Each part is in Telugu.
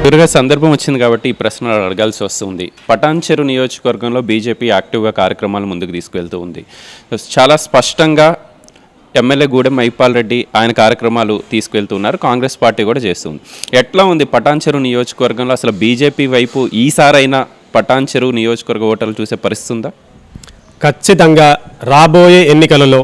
ఎదురుగా సందర్భం వచ్చింది కాబట్టి ఈ ప్రశ్నలు అడగాల్సి వస్తుంది. పటాన్చెరు నియోజకవర్గంలో బీజేపీ యాక్టివ్గా కార్యక్రమాలు ముందుకు తీసుకువెళ్తూ ఉంది. చాలా స్పష్టంగా ఎమ్మెల్యే గూడెం మైపాల్ రెడ్డి ఆయన కార్యక్రమాలు తీసుకువెళ్తున్నారు. కాంగ్రెస్ పార్టీ కూడా చేస్తుంది. ఎట్లా ఉంది పటాన్చెరు నియోజకవర్గంలో? అసలు బీజేపీ వైపు ఈసారైనా పటాన్చెరు నియోజకవర్గ ఓటర్లు చూసే పరిస్థితి ఉందా? ఖచ్చితంగా రాబోయే ఎన్నికలలో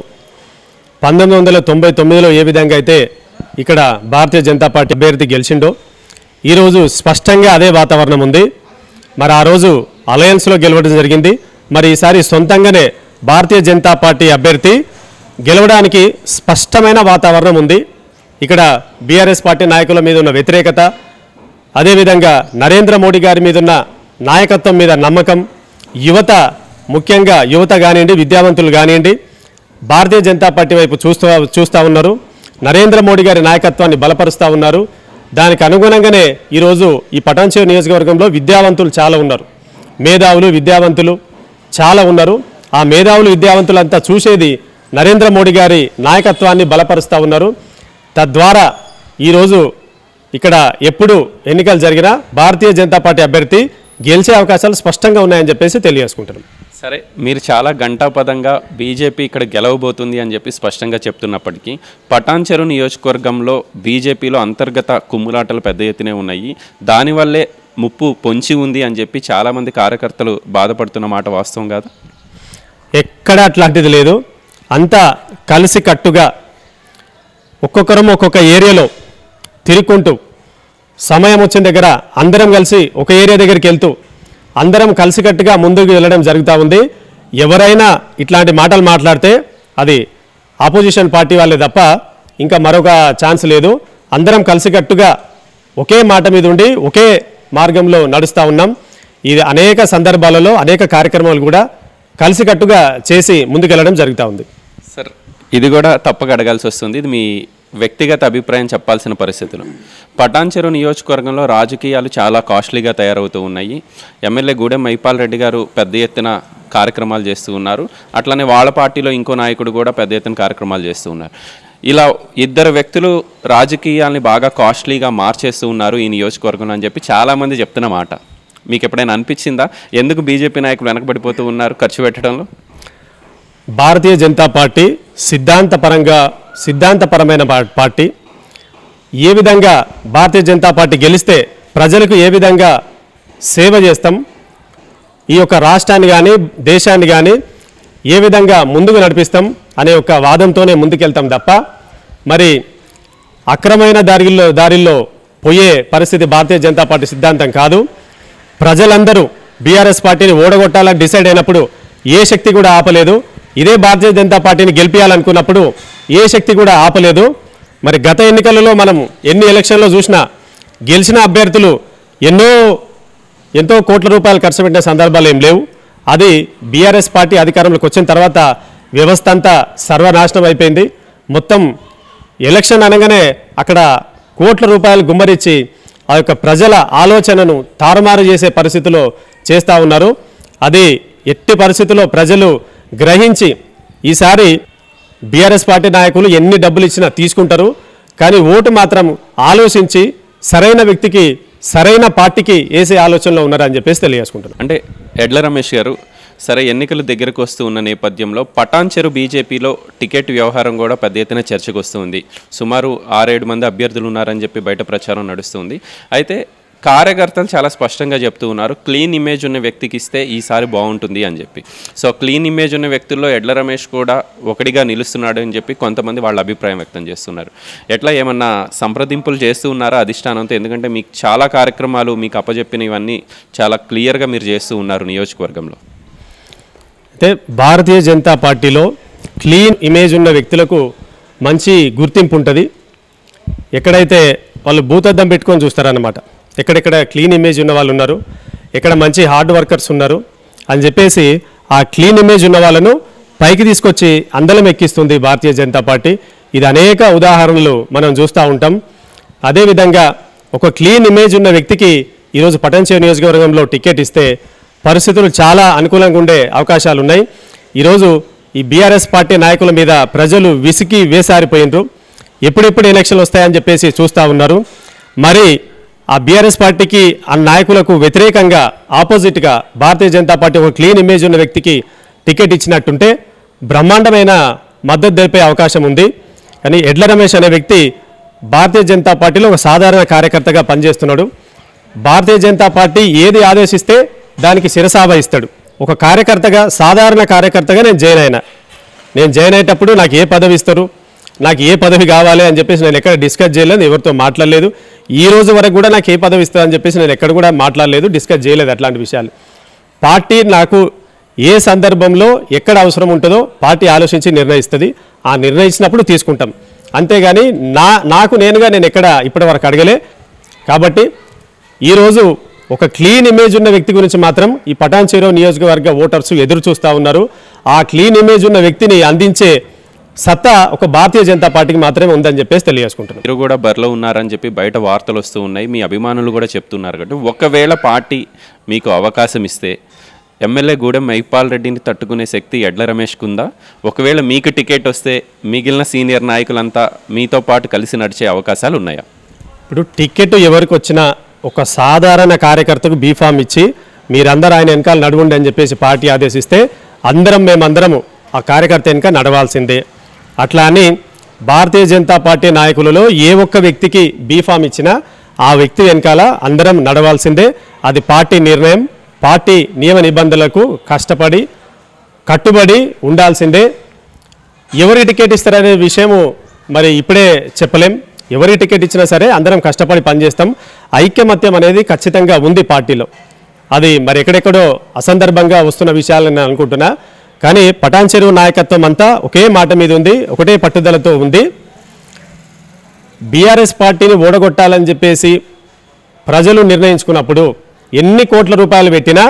1999లో ఏ విధంగా అయితే ఇక్కడ భారతీయ జనతా పార్టీ అభ్యర్థి గెలిచిండో ఈరోజు స్పష్టంగా అదే వాతావరణం ఉంది. మరి ఆ రోజు అలయన్స్లో గెలవడం జరిగింది. మరి ఈసారి సొంతంగానే భారతీయ జనతా పార్టీ అభ్యర్థి గెలవడానికి స్పష్టమైన వాతావరణం ఉంది. ఇక్కడ బీఆర్ఎస్ పార్టీ నాయకుల మీద ఉన్న వ్యతిరేకత, అదేవిధంగా నరేంద్ర మోడీ గారి మీద ఉన్న నాయకత్వం మీద నమ్మకం, యువత ముఖ్యంగా యువత కానివ్వండి, విద్యావంతులు కానివ్వండి భారతీయ జనతా పార్టీ వైపు చూస్తూ ఉన్నారు. నరేంద్ర మోడీ గారి నాయకత్వాన్ని బలపరుస్తూ ఉన్నారు. దానికి అనుగుణంగానే ఈరోజు ఈ పటాన్చెరు నియోజకవర్గంలో విద్యావంతులు చాలా ఉన్నారు. మేధావులు విద్యావంతులు చాలా ఉన్నారు. ఆ మేధావులు విద్యావంతులంతా చూసేది నరేంద్ర మోడీ గారి నాయకత్వాన్ని బలపరుస్తూ ఉన్నారు. తద్వారా ఈరోజు ఇక్కడ ఎప్పుడు ఎన్నికలు జరిగినా భారతీయ జనతా పార్టీ అభ్యర్థి గెలిచే అవకాశాలు స్పష్టంగా ఉన్నాయని చెప్పేసి తెలియజేసుకుంటున్నాం. సరే, మీరు చాలా గంటాపదంగా బీజేపీ ఇక్కడ గెలవబోతుంది అని చెప్పి స్పష్టంగా చెప్తున్నప్పటికీ పటాన్చెరు నియోజకవర్గంలో బీజేపీలో అంతర్గత కుమ్ములాటలు పెద్ద ఎత్తునే ఉన్నాయి. దానివల్లే ముప్పు పొంచి ఉంది అని చెప్పి చాలామంది కార్యకర్తలు బాధపడుతున్న మాట వాస్తవం కాదు? ఎక్కడ అట్లాంటిది లేదు. అంతా కలిసి కట్టుగా ఒక్కొక్కరం ఒక్కొక్క ఏరియాలో తిరుగుకుంటూ సమయం వచ్చిన దగ్గర అందరం కలిసి ఒక ఏరియా దగ్గరికి వెళ్తూ అందరం కలిసికట్టుగా ముందుకు వెళ్ళడం జరుగుతూ ఉంది. ఎవరైనా ఇట్లాంటి మాటలు మాట్లాడితే అది ఆపోజిషన్ పార్టీ వాళ్ళే తప్ప ఇంకా మరొక ఛాన్స్ లేదు. అందరం కలిసికట్టుగా ఒకే మాట మీద ఉండి ఒకే మార్గంలో నడుస్తూ ఉన్నాం. ఇది అనేక సందర్భాలలో అనేక కార్యక్రమాలు కూడా కలిసికట్టుగా చేసి ముందుకెళ్ళడం జరుగుతూ ఉంది. సార్, ఇది కూడా తప్పక అడగాల్సి వస్తుంది. ఇది మీ వ్యక్తిగత అభిప్రాయం చెప్పాల్సిన పరిస్థితులు. పటాన్చెరు నియోజకవర్గంలో రాజకీయాలు చాలా కాస్ట్లీగా తయారవుతూ ఉన్నాయి. ఎమ్మెల్యే గూడెం మైపాల్ రెడ్డి గారు పెద్ద ఎత్తున కార్యక్రమాలు చేస్తూ ఉన్నారు. అట్లనే వాళ్ళ పార్టీలో ఇంకో నాయకుడు కూడా పెద్ద ఎత్తున కార్యక్రమాలు చేస్తూ ఉన్నారు. ఇలా ఇద్దరు వ్యక్తులు రాజకీయాల్ని బాగా కాస్ట్లీగా మార్చేస్తూ ఉన్నారు ఈ నియోజకవర్గంలో అని చెప్పి చాలామంది చెప్తున్న మాట. మీకు ఎప్పుడైనా అనిపించిందా ఎందుకు బీజేపీ నాయకులు వెనకబడిపోతూ ఉన్నారు ఖర్చు పెట్టడంలో? భారతీయ జనతా పార్టీ సిద్ధాంతపరమైన పార్టీ. ఏ విధంగా భారతీయ జనతా పార్టీ గెలిస్తే ప్రజలకు ఏ విధంగా సేవ చేస్తాం, ఈ యొక్క రాష్ట్రాన్ని కానీ దేశాన్ని కానీ ఏ విధంగా ముందుకు నడిపిస్తాం అనే ఒక వాదంతోనే ముందుకెళ్తాం తప్ప మరి అక్రమైన దారిల్లో పోయే పరిస్థితి భారతీయ జనతా పార్టీ సిద్ధాంతం కాదు. ప్రజలందరూ బీఆర్ఎస్ పార్టీని ఓడగొట్టాలని డిసైడ్ అయినప్పుడు ఏ శక్తి కూడా ఆపలేదు. ఇదే భారతీయ జనతా పార్టీని గెలిపించాలనుకున్నప్పుడు ఏ శక్తి కూడా ఆపలేదు. మరి గత ఎన్నికలలో మనం ఎన్ని ఎలక్షన్లో చూసినా గెలిచిన అభ్యర్థులు ఎంతో కోట్ల రూపాయలు ఖర్చు పెట్టిన సందర్భాలు ఏం లేవు. అది బీఆర్ఎస్ పార్టీ అధికారంలోకి వచ్చిన తర్వాత వ్యవస్థ అంతా సర్వనాశనం అయిపోయింది. మొత్తం ఎలక్షన్ అనగానే అక్కడ కోట్ల రూపాయలు గుమ్మరించి ఆ యొక్క ప్రజల ఆలోచనను తారుమారు చేసే పరిస్థితిలో చేస్తూ ఉన్నారు. అది ఎట్టి పరిస్థితుల్లో ప్రజలు గ్రహించి ఈసారి బీఆర్ఎస్ పార్టీ నాయకులు ఎన్ని డబ్బులు ఇచ్చినా తీసుకుంటారు. కానీ ఓటు మాత్రం ఆలోచించి సరైన వ్యక్తికి సరైన పార్టీకి వేసే ఆలోచనలో ఉన్నారని చెప్పేసి తెలియజేసుకుంటున్నారు. అంటే ఎడ్ల రమేష్ గారు, సరే ఎన్నికలు దగ్గరకు వస్తూ ఉన్న నేపథ్యంలో పటాన్చెరు బీజేపీలో టికెట్ వ్యవహారం కూడా పెద్ద ఎత్తున చర్చకు వస్తుంది. సుమారు 6-7 మంది అభ్యర్థులు ఉన్నారని చెప్పి బయట ప్రచారం నడుస్తుంది. అయితే కార్యకర్తలు చాలా స్పష్టంగా చెప్తూ ఉన్నారు, క్లీన్ ఇమేజ్ ఉన్న వ్యక్తికి ఇస్తే ఈసారి బాగుంటుంది అని చెప్పి. సో క్లీన్ ఇమేజ్ ఉన్న వ్యక్తుల్లో ఎడ్ల రమేష్ కూడా ఒకటిగా నిలుస్తున్నాడు అని చెప్పి కొంతమంది వాళ్ళ అభిప్రాయం వ్యక్తం చేస్తున్నారు. ఎట్లా ఏమన్నా సంప్రదింపులు చేస్తూ ఉన్నారా అధిష్టానంతో? ఎందుకంటే మీకు చాలా కార్యక్రమాలు మీకు అప్పచెప్పిన ఇవన్నీ చాలా క్లియర్గా మీరు చేస్తూ ఉన్నారు నియోజకవర్గంలో. అయితే భారతీయ జనతా పార్టీలో క్లీన్ ఇమేజ్ ఉన్న వ్యక్తులకు మంచి గుర్తింపు ఉంటుంది. ఎక్కడైతే వాళ్ళు భూతద్దం పెట్టుకొని చూస్తారన్నమాట, ఎక్కడెక్కడ క్లీన్ ఇమేజ్ ఉన్న వాళ్ళు ఉన్నారు, ఎక్కడ మంచి హార్డ్ వర్కర్స్ ఉన్నారు అని చెప్పేసి ఆ క్లీన్ ఇమేజ్ ఉన్న వాళ్ళను పైకి తీసుకొచ్చి అందలం ఎక్కిస్తుంది భారతీయ జనతా పార్టీ. ఇది అనేక ఉదాహరణలు మనం చూస్తూ ఉంటాం. అదేవిధంగా ఒక క్లీన్ ఇమేజ్ ఉన్న వ్యక్తికి ఈరోజు పటాన్చెరు నియోజకవర్గంలో టికెట్ ఇస్తే పరిస్థితులు చాలా అనుకూలంగా ఉండే అవకాశాలు ఉన్నాయి. ఈరోజు ఈ బీఆర్ఎస్ పార్టీ నాయకుల మీద ప్రజలు విసికి వేసారిపోయినరు. ఎప్పుడెప్పుడు ఎలక్షన్లు వస్తాయని చెప్పేసి చూస్తూ ఉన్నారు. మరి ఆ బీఆర్ఎస్ పార్టీకి ఆ నాయకులకు వ్యతిరేకంగా ఆపోజిట్గా భారతీయ జనతా పార్టీ ఒక క్లీన్ ఇమేజ్ ఉన్న వ్యక్తికి టికెట్ ఇచ్చినట్టుంటే బ్రహ్మాండమైన మద్దతు తెలిపే అవకాశం ఉంది. కానీ ఎడ్ల రమేష్ అనే వ్యక్తి భారతీయ జనతా పార్టీలో ఒక సాధారణ కార్యకర్తగా పనిచేస్తున్నాడు. భారతీయ జనతా పార్టీ ఏది ఆదేశిస్తే దానికి శిరసావహిస్తాడు. ఒక కార్యకర్తగా, సాధారణ కార్యకర్తగా నేను జాయిన్ అయ్యేటప్పుడు నాకు ఏ పదవి ఇస్తారు, నాకు ఏ పదవి కావాలి అని చెప్పేసి నేను ఎక్కడ డిస్కస్ చేయలేదు, ఎవరితో మాట్లాడలేదు. ఈ రోజు వరకు కూడా నాకు ఏ పదవి ఇస్తారని చెప్పేసి నేను ఎక్కడ కూడా మాట్లాడలేదు, డిస్కస్ చేయలేదు. అట్లాంటి విషయాలు పార్టీ నాకు ఏ సందర్భంలో ఎక్కడ అవసరం ఉంటుందో పార్టీ ఆలోచించి నిర్ణయిస్తుంది. ఆ నిర్ణయించినప్పుడు తీసుకుంటాం. అంతేగాని నాకు నేనుగా నేను ఎక్కడ ఇప్పటి వరకు అడగలే. కాబట్టి ఈరోజు ఒక క్లీన్ ఇమేజ్ ఉన్న వ్యక్తి గురించి మాత్రం ఈ పటాన్చెరు నియోజకవర్గ ఓటర్స్ ఎదురు చూస్తూ ఉన్నారు. ఆ క్లీన్ ఇమేజ్ ఉన్న వ్యక్తిని అందించే సత్తా ఒక భారతీయ జనతా పార్టీకి మాత్రమే ఉందని చెప్పేసి తెలియజేసుకుంటున్నారు. మీరు కూడా బరిలో ఉన్నారని చెప్పి బయట వార్తలు వస్తూ ఉన్నాయి, మీ అభిమానులు కూడా చెప్తున్నారు. కాబట్టి ఒకవేళ పార్టీ మీకు అవకాశం ఇస్తే ఎమ్మెల్యే గూడెం మైపాల్ రెడ్డిని తట్టుకునే శక్తి ఎడ్ల రమేష్కు ఉందా? ఒకవేళ మీకు టికెట్ వస్తే మిగిలిన సీనియర్ నాయకులంతా మీతో పాటు కలిసి నడిచే అవకాశాలు ఉన్నాయా? ఇప్పుడు టికెట్ ఎవరికి వచ్చినా ఒక సాధారణ కార్యకర్తకు బీఫామ్ ఇచ్చి మీరందరూ ఆయన వెనకాల నడవండి అని చెప్పేసి పార్టీ ఆదేశిస్తే మేమందరము ఆ కార్యకర్త వెనక నడవాల్సిందే. అట్లా అని భారతీయ జనతా పార్టీ నాయకులలో ఏ ఒక్క వ్యక్తికి బీఫామ్ ఇచ్చినా ఆ వ్యక్తి వెనకాల అందరం నడవాల్సిందే. అది పార్టీ నిర్ణయం. పార్టీ నియమ నిబంధనలకు కట్టుబడి ఉండాల్సిందే. ఎవరి టికెట్ ఇస్తారనే విషయము మరి ఇప్పుడే చెప్పలేం. ఎవరి టికెట్ ఇచ్చినా సరే అందరం కష్టపడి పనిచేస్తాం. ఐక్యమత్యం అనేది ఖచ్చితంగా ఉంది పార్టీలో. అది మరి ఎక్కడెక్కడో అసందర్భంగా వస్తున్న విషయాలని నేను అనుకుంటున్నా. కానీ పటాన్చెరు నాయకత్వం అంతా ఒకే మాట మీద ఉంది, ఒకటే పట్టుదలతో ఉంది. బీఆర్ఎస్ పార్టీని ఓడగొట్టాలని చెప్పేసి ప్రజలు నిర్ణయించుకున్నప్పుడు ఎన్ని కోట్ల రూపాయలు పెట్టినా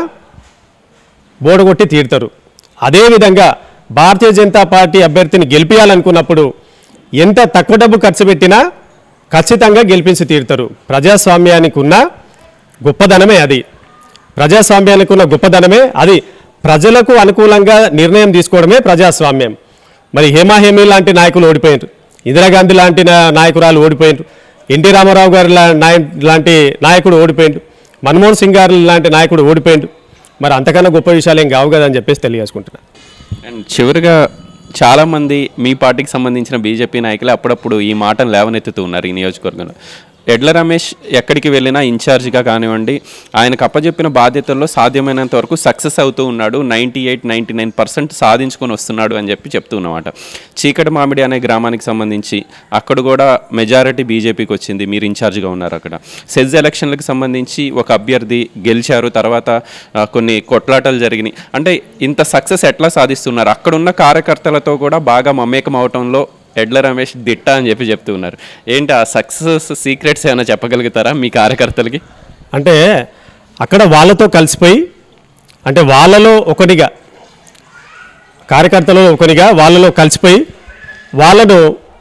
ఓడగొట్టి తీరుతారు. అదేవిధంగా భారతీయ జనతా పార్టీ అభ్యర్థిని గెలిపించాలనుకున్నప్పుడు ఎంత తక్కువ డబ్బు ఖర్చు పెట్టినా ఖచ్చితంగా గెలిపించి తీరుతారు. ప్రజాస్వామ్యానికి ఉన్న గొప్పదనమే అది. ప్రజాస్వామ్యానికి ఉన్న గొప్పదనమే అది. ప్రజలకు అనుకూలంగా నిర్ణయం తీసుకోవడమే ప్రజాస్వామ్యం. మరి హేమాహేమి లాంటి నాయకులు ఓడిపోయారు, ఇందిరాగాంధీ లాంటి నాయకురాలు ఓడిపోయారు, ఎన్టీ రామారావు గారు లాంటి నాయకుడు ఓడిపోయాడు, మన్మోహన్ సింగ్ గారు లాంటి నాయకుడు ఓడిపోయాడు. మరి అంతకన్నా గొప్ప విషయాలు ఏం కావు కదా అని చెప్పేసి తెలియజేసుకుంటున్నాను. అండ్ చివరిగా చాలామంది మీ పార్టీకి సంబంధించిన బీజేపీ నాయకులు అప్పుడప్పుడు ఈ మాటను లేవనెత్తుతూ ఉన్నారు ఈ నియోజకవర్గంలో. ఎడ్ల రమేష్ ఎక్కడికి వెళ్ళినా ఇన్ఛార్జిగా కానివ్వండి, ఆయనకు అప్పచెప్పిన బాధ్యతల్లో సాధ్యమైనంత వరకు సక్సెస్ అవుతూ ఉన్నాడు, 98-99% సాధించుకొని వస్తున్నాడు అని చెప్పి చెప్తూ ఉన్నమాట. చీకటి మామిడి అనే గ్రామానికి సంబంధించి అక్కడ కూడా మెజారిటీ బీజేపీకి వచ్చింది, మీరు ఇన్ఛార్జిగా ఉన్నారు అక్కడ. సెజ్ ఎలక్షన్లకు సంబంధించి ఒక అభ్యర్థి గెలిచారు, తర్వాత కొన్ని కొట్లాటలు జరిగినాయి. అంటే ఇంత సక్సెస్ ఎట్లా సాధిస్తున్నారు? అక్కడున్న కార్యకర్తలతో కూడా బాగా మమేకం అవటంలో ఎడ్ల రమేష్ దిట్ట అని చెప్పి చెప్తూ ఉన్నారు. ఏంటి ఆ సక్సెస్ సీక్రెట్స్ ఏమైనా చెప్పగలుగుతారా మీ కార్యకర్తలకి? అంటే అక్కడ వాళ్ళతో కలిసిపోయి, అంటే వాళ్ళలో ఒకటిగా, కార్యకర్తలలో ఒకరిగా వాళ్ళలో కలిసిపోయి వాళ్ళను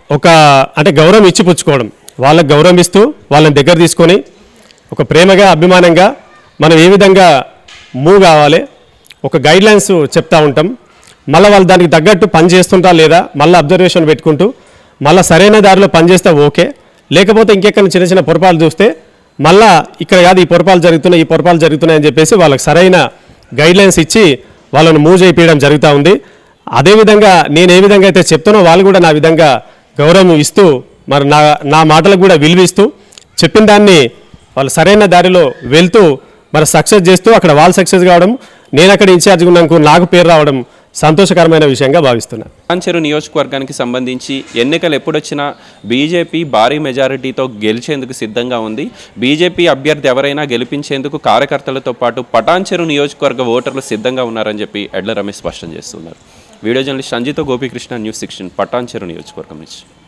అంటే గౌరవం ఇచ్చిపుచ్చుకోవడం, వాళ్ళకు గౌరవం ఇస్తూ వాళ్ళని దగ్గర తీసుకొని ఒక ప్రేమగా, అభిమానంగా మనం ఏ విధంగా మూవ్ కావాలి ఒక గైడ్లైన్స్ చెప్తూ ఉంటాం. మళ్ళీ వాళ్ళు దానికి తగ్గట్టు పని చేస్తుంటా లేదా మళ్ళీ అబ్జర్వేషన్ పెట్టుకుంటూ మళ్ళీ సరైన దారిలో పనిచేస్తే ఓకే, లేకపోతే ఇంకెక్కడ చిన్న చిన్న పొరపాట్లు చూస్తే మళ్ళీ ఇక్కడ కాదు ఈ పొరపాలు జరుగుతున్నాయని చెప్పేసి వాళ్ళకి సరైన గైడ్లైన్స్ ఇచ్చి వాళ్ళను మూవ్ చేయించడం జరుగుతూ ఉంది. అదేవిధంగా నేను ఏ విధంగా అయితే చెప్తానో వాళ్ళు కూడా నా విధంగా గౌరవం ఇస్తూ మరి నా మాటలకు కూడా విలువిస్తూ చెప్పిన దాన్ని వాళ్ళు సరైన దారిలో వెళ్తూ మరి సక్సెస్ చేస్తూ అక్కడ వాళ్ళు సక్సెస్ కావడం, నేను అక్కడ ఇన్ఛార్జ్గా ఉన్నాను నాకు పేరు రావడం సంతోషకరమైన విషయంగా భావిస్తున్నాను. పటాన్చెరు నియోజకవర్గానికి సంబంధించి ఎన్నికలు ఎప్పుడొచ్చినా బీజేపీ భారీ మెజారిటీతో గెలిచేందుకు సిద్ధంగా ఉంది. బీజేపీ అభ్యర్థి ఎవరైనా గెలిపించేందుకు కార్యకర్తలతో పాటు పటాన్చెరు నియోజకవర్గ ఓటర్లు సిద్ధంగా ఉన్నారని చెప్పి ఎడ్ల రమేష్ స్పష్టం చేస్తున్నారు. వీడియో జర్నలిస్ట్ సంజీతో గోపీకృష్ణ, న్యూస్ 16, పటాన్చెరు నియోజకవర్గం నుంచి.